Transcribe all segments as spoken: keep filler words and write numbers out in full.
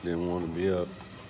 Didn't want to be up.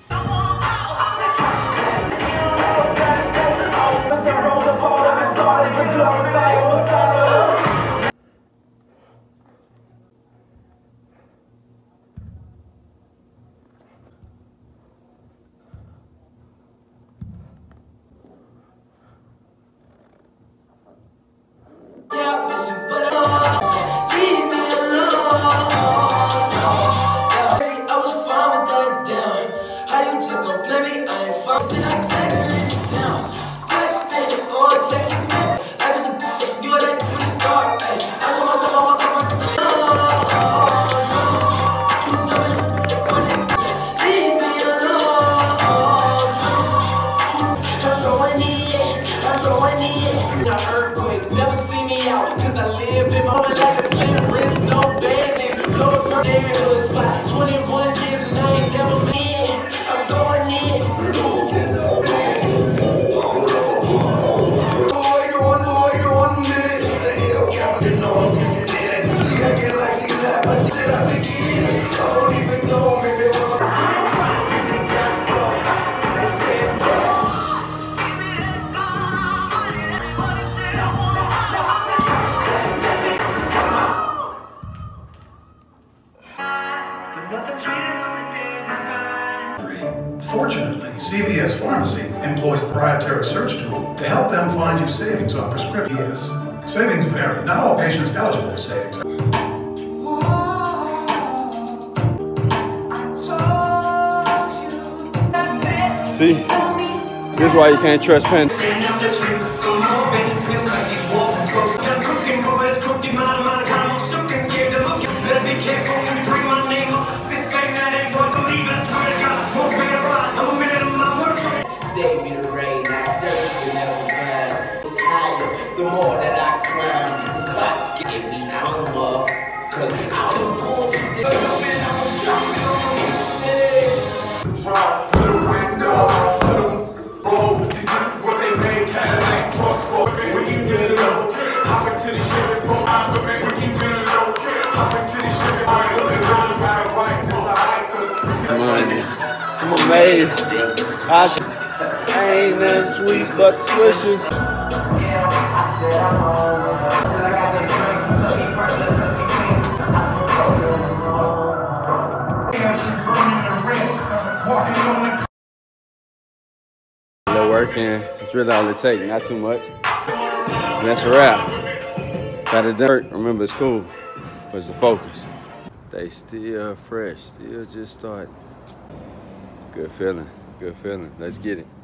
Fortunately, C V S Pharmacy employs the proprietary search tool to help them find you savings on prescriptions. Savings vary. Not all patients eligible for savings. See, this is why you can't trust pens. Save me the rain, I search but never find. It's higher, the more that I climb. The spot get me out of, cause I was born to do it. I'm jumping on the top to the window, to the road, what they made, Cadillac trucks for. When you get low, hop into the shit before I go back. When you get low, hop into the shit before I go back. Come on, come on, man. I ain't nothing sweet but swishes. A little work in. It's really all it takes, not too much. And that's a wrap. Got it done. Remember, it's cool. But it's the focus. They still fresh, still just starting. Good feeling, good feeling. Let's get it.